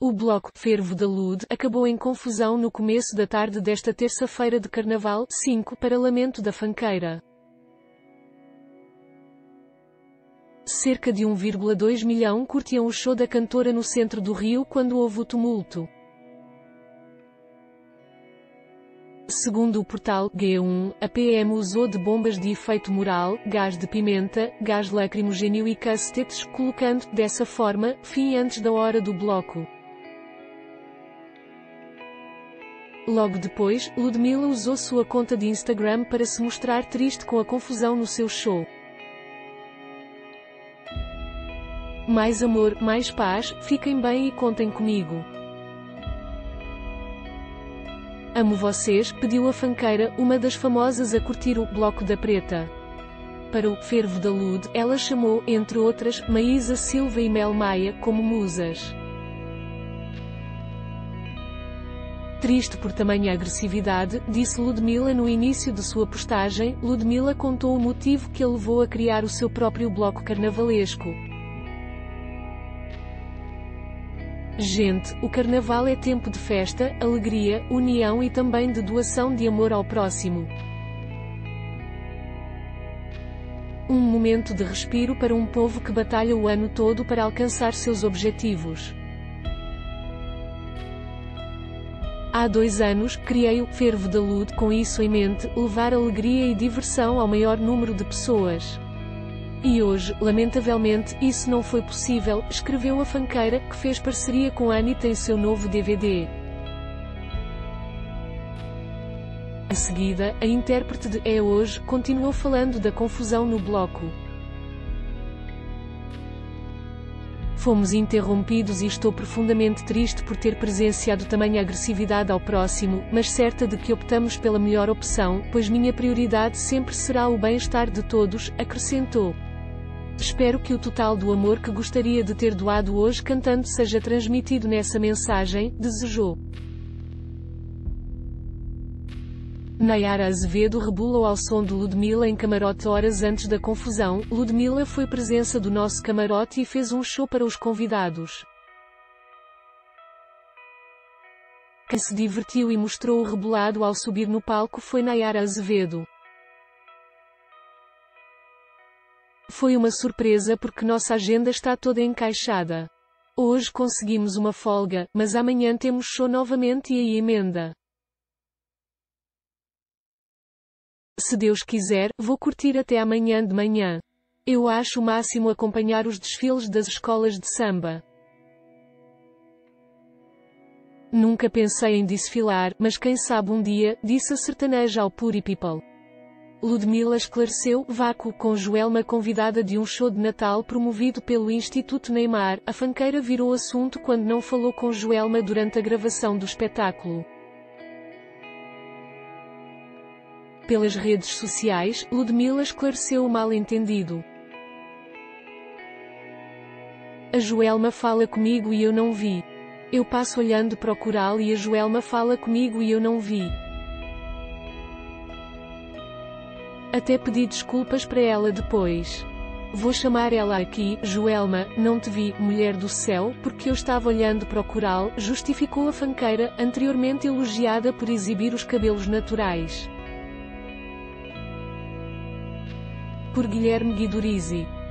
O bloco Fervo da Lud acabou em confusão no começo da tarde desta terça-feira de Carnaval, 5, para lamento da fanqueira. Cerca de 1,2 milhão curtiam o show da cantora no centro do Rio quando houve o tumulto. Segundo o portal G1, a PM usou de bombas de efeito moral, gás de pimenta, gás lacrimogéneo e cacetetes, colocando, dessa forma, fim antes da hora do bloco. Logo depois, Ludmilla usou sua conta de Instagram para se mostrar triste com a confusão no seu show. Mais amor, mais paz, fiquem bem e contem comigo. Amo vocês, pediu a fanqueira, uma das famosas a curtir o Bloco da Preta. Para o Fervo da Lud, ela chamou, entre outras, Maísa Silva e Mel Maia, como musas. Triste por tamanha agressividade, disse Ludmilla no início de sua postagem. Ludmilla contou o motivo que a levou a criar o seu próprio bloco carnavalesco. Gente, o carnaval é tempo de festa, alegria, união e também de doação de amor ao próximo. Um momento de respiro para um povo que batalha o ano todo para alcançar seus objetivos. Há 2 anos, criei o Fervo da Lud com isso em mente, levar alegria e diversão ao maior número de pessoas. E hoje, lamentavelmente, isso não foi possível, escreveu a fanqueira, que fez parceria com a Anitta em seu novo DVD. Em seguida, a intérprete de É Hoje continuou falando da confusão no bloco. Fomos interrompidos e estou profundamente triste por ter presenciado tamanha agressividade ao próximo, mas certa de que optamos pela melhor opção, pois minha prioridade sempre será o bem-estar de todos, acrescentou. Espero que o total do amor que gostaria de ter doado hoje cantando seja transmitido nessa mensagem, desejou. Nayara Azevedo rebolou ao som de Ludmilla em camarote horas antes da confusão. Ludmilla foi presença do nosso camarote e fez um show para os convidados. Quem se divertiu e mostrou o rebolado ao subir no palco foi Nayara Azevedo. Foi uma surpresa porque nossa agenda está toda encaixada. Hoje conseguimos uma folga, mas amanhã temos show novamente e aí emenda. Se Deus quiser, vou curtir até amanhã de manhã. Eu acho o máximo acompanhar os desfiles das escolas de samba. Nunca pensei em desfilar, mas quem sabe um dia, disse a sertaneja ao Puri People. Ludmilla esclareceu, vácuo, com Joelma convidada de um show de Natal promovido pelo Instituto Neymar. A fanqueira virou assunto quando não falou com Joelma durante a gravação do espetáculo. Pelas redes sociais, Ludmilla esclareceu o mal-entendido. A Joelma fala comigo e eu não vi. Eu passo olhando para o coral e a Joelma fala comigo e eu não vi. Até pedi desculpas para ela depois. Vou chamar ela aqui, Joelma, não te vi, mulher do céu, porque eu estava olhando para o coral, justificou a fanqueira, anteriormente elogiada por exibir os cabelos naturais. Por Guilherme Guidurizi.